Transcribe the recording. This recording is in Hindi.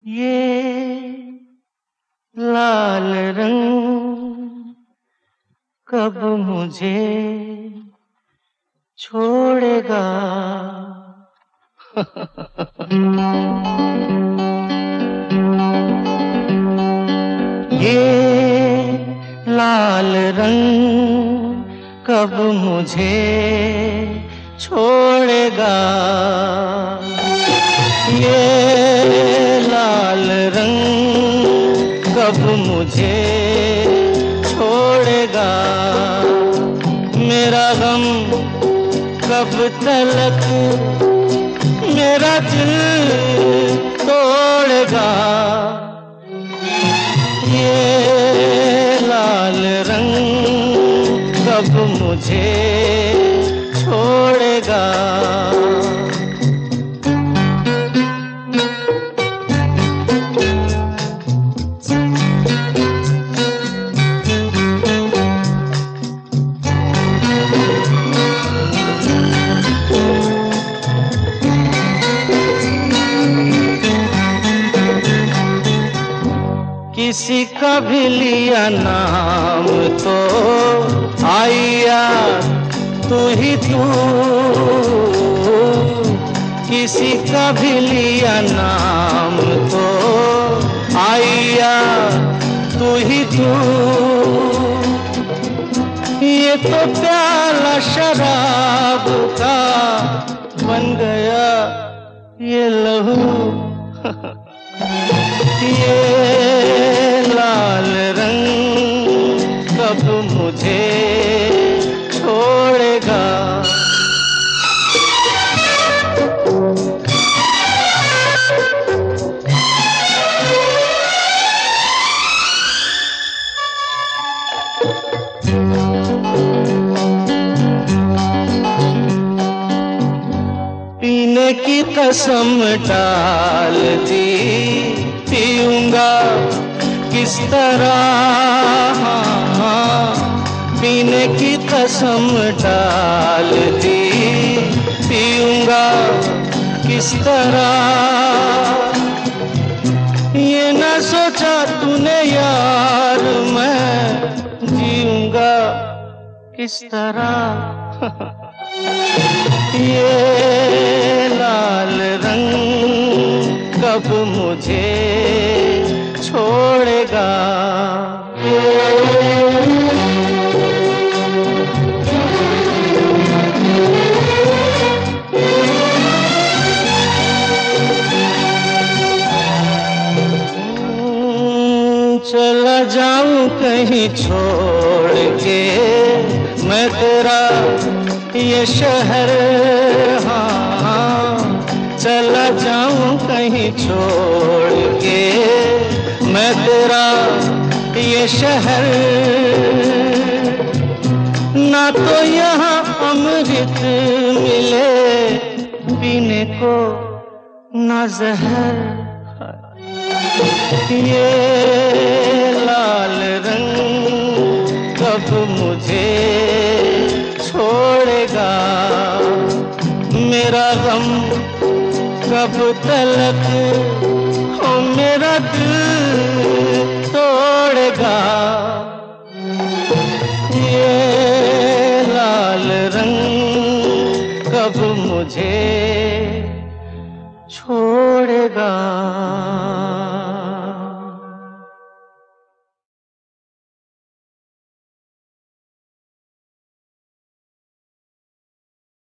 ये लाल रंग कब मुझे छोड़ेगा। ये लाल रंग कब मुझे छोड़ेगा। ये लाल रंग कब मुझे छोड़ेगा। मेरा गम कब तलक मेरा दिल तोड़ेगा। ये लाल रंग कब मुझे छोड़ेगा। किसी का भी लिया नाम तो आया तू ही तू। किसी का भी लिया नाम तो आया तू ही तू। ये तो प्याला शराब का बन गया ये लहू। ये लाल रंग कब मुझे छोड़ेगा। पीने की कसम डाल दी पीऊंगा किस तरह। पीने की कसम डाल दी पीऊंगा किस तरह। ये न सोचा तूने यार मैं जीऊंगा किस तरह। ये लाल रंग कब मुझे छोड़ेगा। चला जाऊं कहीं छोड़ के मैं तेरा ये शहर। हाँ चला जाऊं कहीं छोड़ के मैं तेरा ये शहर। ना तो यहाँ अमृत मिले पीने को ना जहर। ये लाल रंग कब मुझे छोड़ेगा। मेरा गम कब तलक हो मेरा दिल तोड़ेगा। ये लाल रंग कब मुझे छोड़ेगा।